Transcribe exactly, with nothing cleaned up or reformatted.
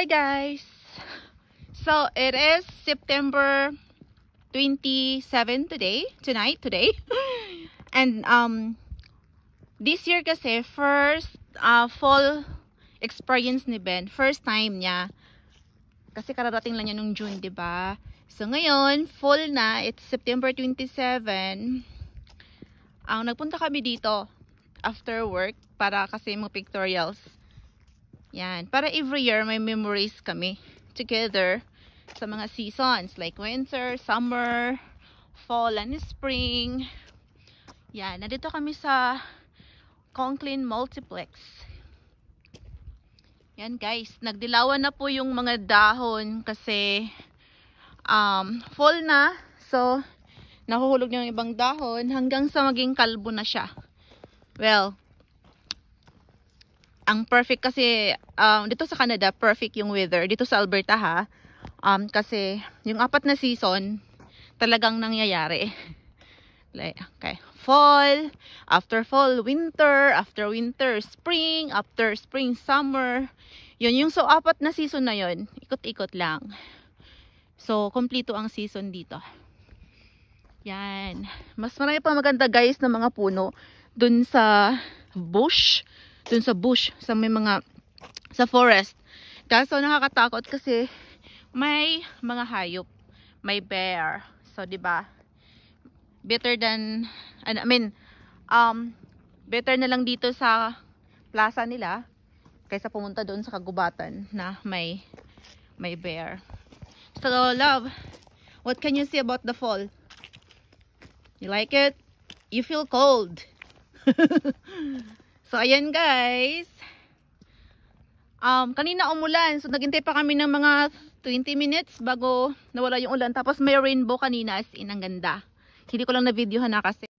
guys! So it is September twenty-seventh today, tonight, today. And um, this year kasi first uh, fall experience ni Ben. First time niya. Kasi kararating lang niya nung June, diba? So ngayon, fall na. It's September twenty-seventh. Ang nagpunta kami dito after work para kasi mga pictorials. Yan. Para every year may memories kami together sa mga seasons like winter, summer, fall, and spring. Yan. Nandito kami sa Conklin Multiplex. Yan guys. Nagdilawan na po yung mga dahon kasi um, fall na. So, nahuhulog na yung ibang dahon hanggang sa maging kalbo na siya. Well, ang perfect kasi um, dito sa Canada, perfect yung weather. Dito sa Alberta ha. Um, kasi yung apat na season talagang nangyayari. Like, okay. Fall, after fall, winter, after winter, spring, after spring, summer. Yun yung so apat na season na yun. Ikot-ikot lang. So, kompleto ang season dito. Yan. Mas marami pa maganda guys na mga puno dun sa bush. Dun sa bush, sa may mga, sa forest. Kaso nakakatakot kasi may mga hayop. May bear. So, diba? Better than, I mean, um, better na lang dito sa plaza nila kaysa pumunta doon sa kagubatan na may, may bear. So, love, what can you say about the fall? You like it? You feel cold. So, ayan guys. Um, kanina umulan. So, naghintay pa kami ng mga twenty minutes bago nawala yung ulan. Tapos may rainbow kanina as in ang ganda. Hindi ko lang na-videohan na kasi.